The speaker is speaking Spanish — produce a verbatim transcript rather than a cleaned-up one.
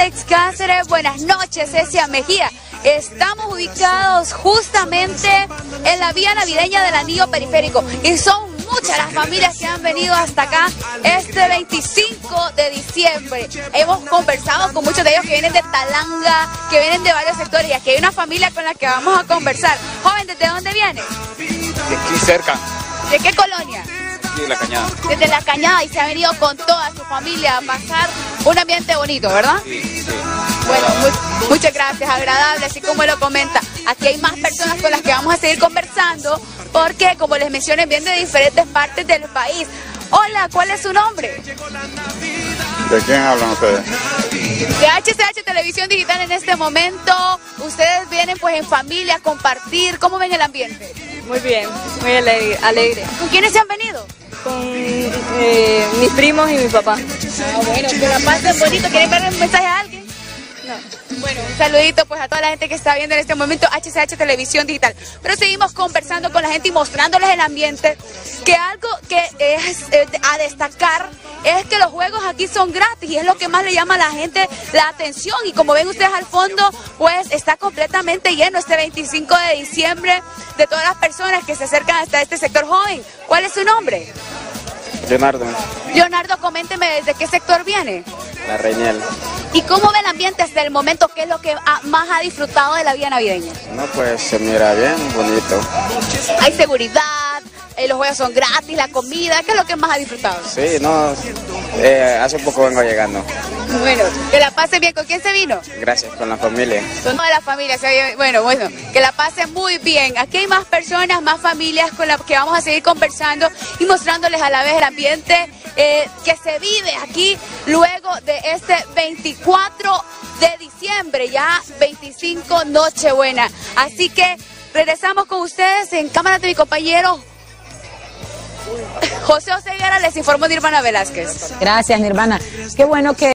Alex Cáceres, buenas noches, Cecia Mejía. Estamos ubicados justamente en la vía navideña del anillo periférico y son muchas las familias que han venido hasta acá este veinticinco de diciembre. Hemos conversado con muchos de ellos que vienen de Talanga, que vienen de varios sectores, y aquí hay una familia con la que vamos a conversar. Joven, ¿desde dónde viene? De aquí cerca. ¿De qué colonia? De La Cañada. Desde La Cañada, y se ha venido con toda su familia a pasar un ambiente bonito, ¿verdad? Sí, sí. Bueno, muy, muchas gracias, agradable, así como lo comenta. Aquí hay más personas con las que vamos a seguir conversando, porque como les mencioné, vienen de diferentes partes del país. Hola, ¿cuál es su nombre? ¿De quién hablan ustedes? De H C H Televisión Digital. En este momento, ustedes vienen pues en familia a compartir. ¿Cómo ven el ambiente? Muy bien, muy alegre. alegre. ¿Con quiénes se han venido? Con eh, mis primos y mi papá. Ah, bueno, que la pasen bonito. ¿Quieren darle un mensaje a alguien? No. Bueno, un saludito pues a toda la gente que está viendo en este momento H C H Televisión Digital. Pero seguimos conversando con la gente y mostrándoles el ambiente, que algo que es eh, a destacar es que los juegos aquí son gratis y es lo que más le llama a la gente la atención. Y como ven ustedes al fondo, pues está completamente lleno este veinticinco de diciembre de todas las personas que se acercan hasta este sector. Joven, ¿cuál es su nombre? Leonardo. Leonardo, coménteme desde qué sector viene. La Reñel. ¿Y cómo ve el ambiente hasta el momento? ¿Qué es lo que ha, más ha disfrutado de la vía navideña? No, pues se mira bien, bonito. Hay seguridad, eh, los juegos son gratis, la comida. ¿Qué es lo que más ha disfrutado? Sí, no, eh, hace poco vengo llegando. Bueno, que la pasen bien. ¿Con quién se vino? Gracias, con la familia. Con toda la familia. Bueno, bueno, que la pasen muy bien. Aquí hay más personas, más familias con las que vamos a seguir conversando y mostrándoles a la vez el ambiente eh, que se vive aquí luego de este veinticuatro de diciembre, ya veinticinco, Nochebuena. Así que regresamos con ustedes en cámara de mi compañero José Oseguera. Les informó Nirvana Velázquez. Gracias, Nirvana. Qué bueno que